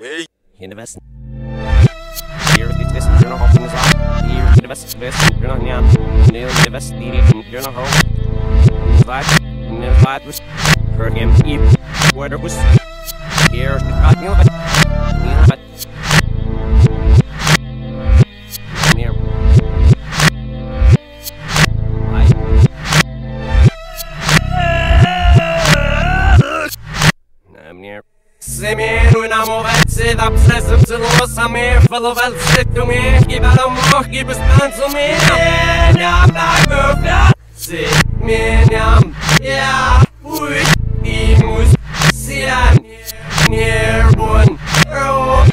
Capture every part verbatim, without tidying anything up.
in the West. Here is this West, you're not holding this off. Here is the West, West, you're not neon. Neil in the West, you're not home. Slide, and then slide was hurt him, eat, where it was. Here's the cut, Neil, but Neil, but near. I'm near. Семен уйнаму вәтсе дапсесіп зылосаме Фылы вәлсеттуме Кибәрім ох кибістанцуме Меням да көфя Семеням Я уй Имус Сиан Нербун Ро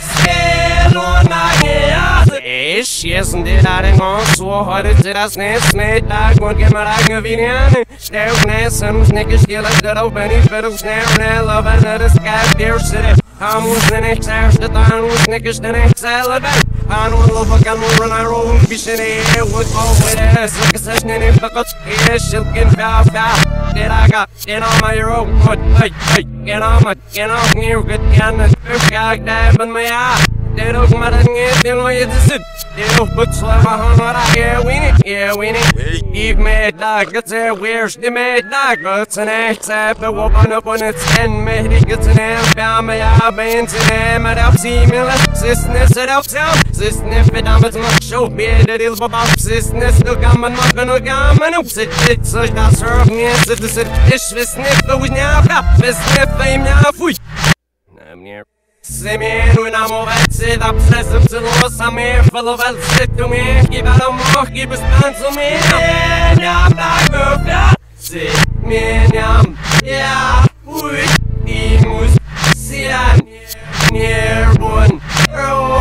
Скелуна Геаз Еш есінде дәрін ғон Суы ходы тирасне Смет даг Мон кемарag vinyan Sterfnes En ons nikkers gillig Dat ook ben niet verder snel Love en het is kijk Deer zitten Aan ons en ik zelfs Dat aan ons nikkers Den ik zelf ben Aan ons love kan moeren naar roon Vissen hier Woord over is Lekker zes en ik bakot Hier shilkin Via via Dit aga Dit on my road Goed Hey hey Get on my Get on Nieuw Goed Kan het Kijk daar ben me ja Dit ook maar dat niet Dit wil je te zitten Dit ook moet slaven Honderd Yeah we need Yeah we need Give me dag Het is Where's the me dag Het is een echt Zeppen Woppen op en het Ken me Het is een echt Bij me ja Ben ze neem Het op Siemelen Sisnes het op Sam Sisnes Verdammt het mag Show Beter Deel Bob op Sisnes Nu kan man maken Nu kan man op Zit dit Zo dat surf Niet Zit is het Is we sniff We we niet op We sniff We hem niet Foei I'm near Семен уйнаму вәтсе дапсесіп зылосаме Фылы вәлсеттуме Кибәрім ох кибістанцуме Меням да көфя Семеням Я уй Имус Сиан Нербун Ро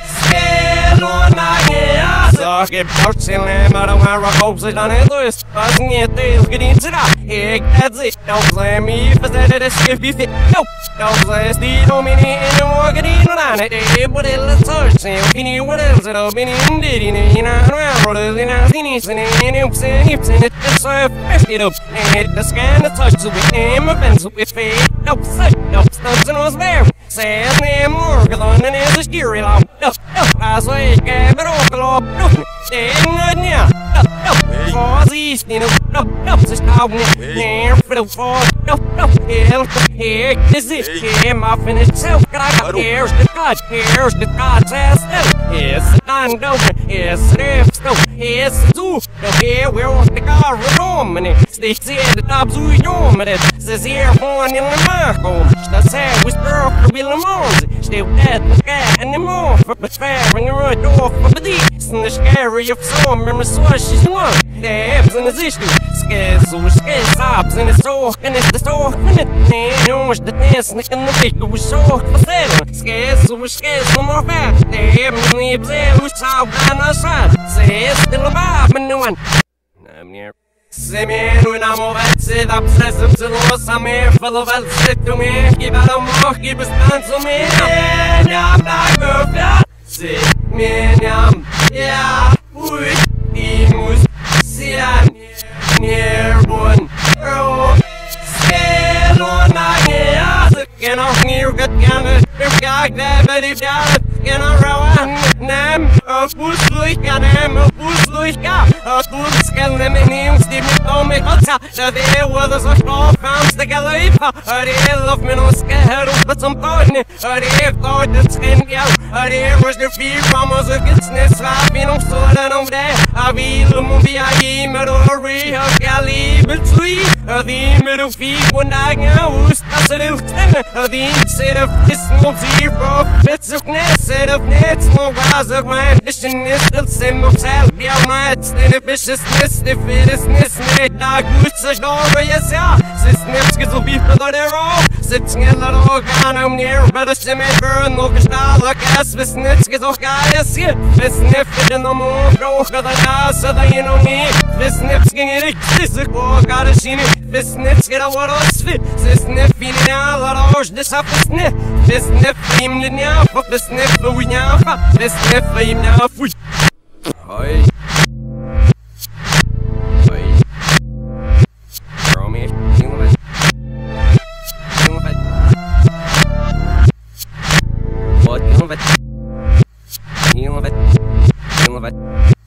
Скелуна Геаз Zag ik borstelen Maar dan waar ik op zich dan het lust Was niet heel gediend te raak Ik had zich Dat zijn me verzette de schip die fit Dat zijn die dominee in de morgen die nog aan het eeuw Wat heel het zorgt En ik niet wat else het op in in dit in een aan een roddel in aan die niets en in op zijn hips en het is zo heftig op En het de scan de touch zo ik neem een pencil with fade Op zet op stunts en was weer Zes neem morgen dan en is een scary lamp Op op als ik heb er ook al op Tegen het ja Voorzies niet op op op ze staan niet neer voor de voor op op heel hier is it here my finish self krijg here's the cut here's the cut says is the done over is the stop is zo the here we're on the car room and sticht sie the top zo jong met het ze hier gewoon in de marko dat zij was girl for Bill Mons still dead cat and the more for preparing a road off for the in the scary of some remember so she's one the abs in the issue scares so scares stops in the store and it's the store and it jongens de dance in de week was zo vertellen scares so scares no more fat the abs niet blij hoe zou gaan als aan ze is de labaab en no one I'm near Семен уйнаму вәтсе дапсесіп зылосаме Фылы вәлсеттуме Кибәрім ох кибістанцуме Меням да көфя Семеням Я уй Имус Сиан Нербун Ро Скелуна Геаз Ken ook nieuw gekennen Ik kijk daar bij die daad Ken een rauwe Neem Een poes durch kan hem Een poes durch kan Een poes kan hem in nieuws Die met om ik wat zou Dat hij wilde zo school Frans de geliefde Het heel of men ons geheerd Op zum Toten Het heeft ooit het schijn jou Het hier was de vier van ons Ook het snis Slaap in ons zoden om de A wil om via je met een rie Het geliefde zwie Het hier met een vier Van dagen Hoest Dat ze de stemmen Het hier zit of is nog hier Voor fits ook net Zit of net Nog was ook mijn Vision is dat sim op zelf Ja maar het is de viciousness De fitness Net daar goed Zo door je ja Ze is net Zo wie voor de rol Zit sneller ook aan om neer Bij de stem met burn Nog gestallig Als we snit Zo ga je zien We sniffen in de mond Droog dat het naast Dat je nog niet We snips ging er ik Is ik ook aan de schiene We snips Get a wat als fit Ze sniff in de alle roos Dus af is sniff We sniff hem de njaf Of we sniff we njaf We sniff hem njaf Oei Hoi Hoi Bro me Jongen wat Jongen wat of it.